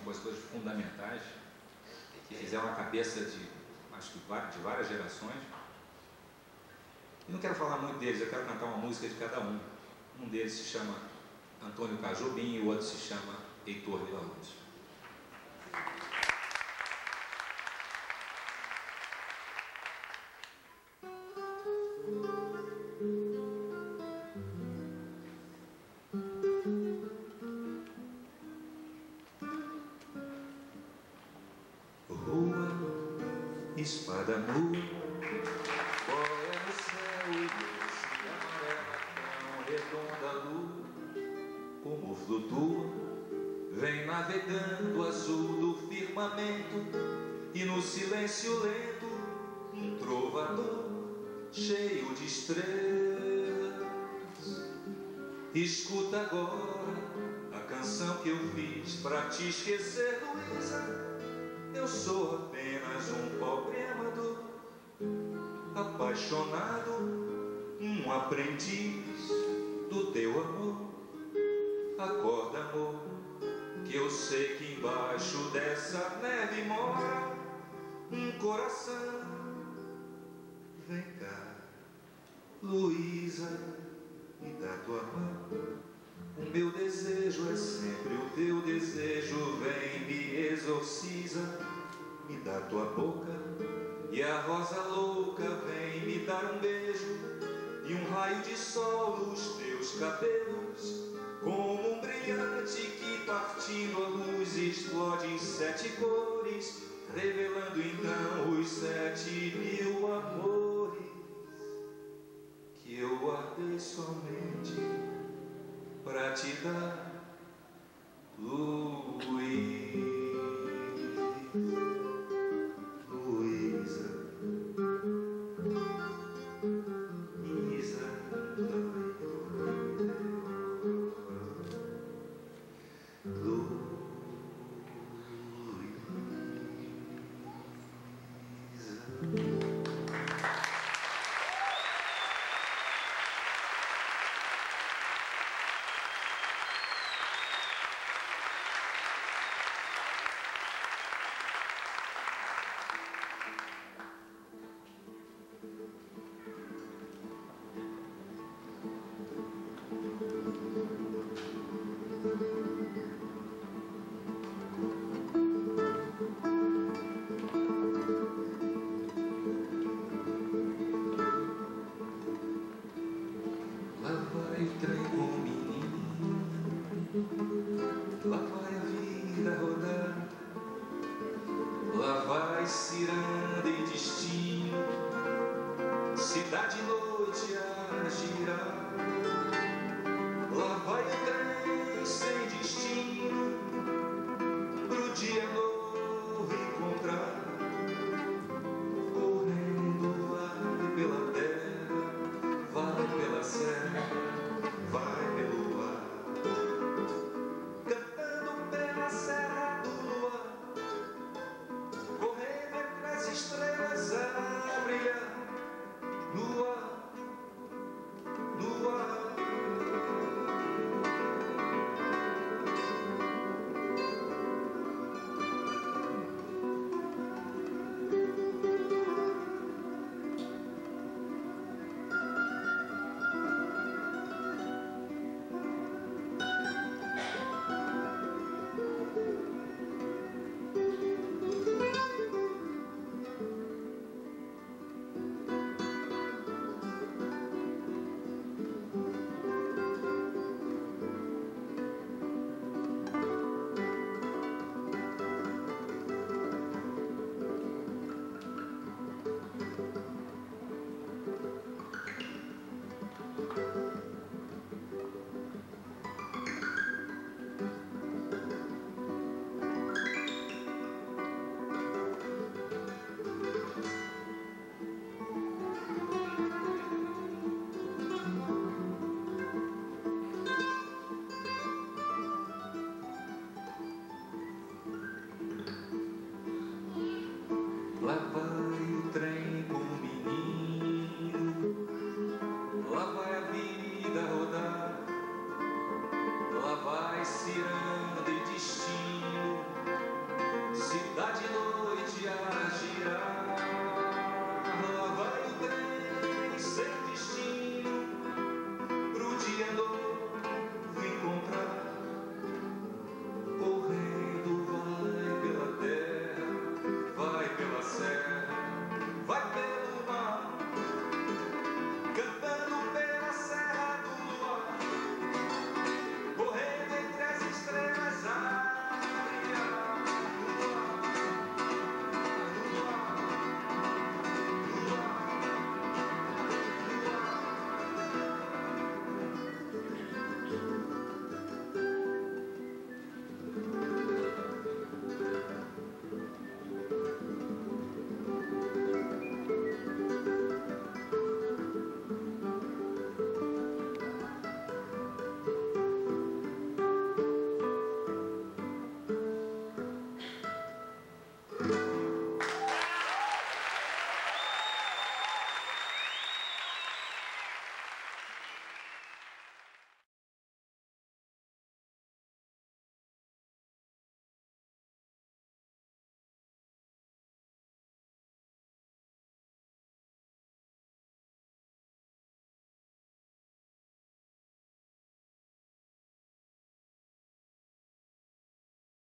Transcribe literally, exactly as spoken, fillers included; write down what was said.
compositores fundamentais que fizeram a cabeça de, acho que de várias gerações. E não quero falar muito deles, eu quero cantar uma música de cada um. Um deles se chama Antônio Cajobim e o outro se chama Heitor Villa-Lobos. Rua, espada nua, boia no céu e doce amarela, tão redonda lua, como flutua, vem navegando azul do firmamento, e no silêncio lento, um trovador cheio de estrelas. Escuta agora a canção que eu fiz pra te esquecer, Luísa. Eu sou apenas um pobre amador, apaixonado, um aprendiz do teu amor. Acorda, amor, que eu sei que embaixo dessa neve mora um coração. Vem cá, Luísa, me dá tua mão. O meu desejo é sempre o teu desejo. Vem, me exorciza, me dá tua boca. E a rosa louca vem me dar um beijo, e um raio de sol nos teus cabelos, como um brilhante que partindo a luz explode em sete cores, revelando então os sete mil amores que eu guardei somente pra te dar, Luísa. Luísa, Luísa, lá vai o trem com o menino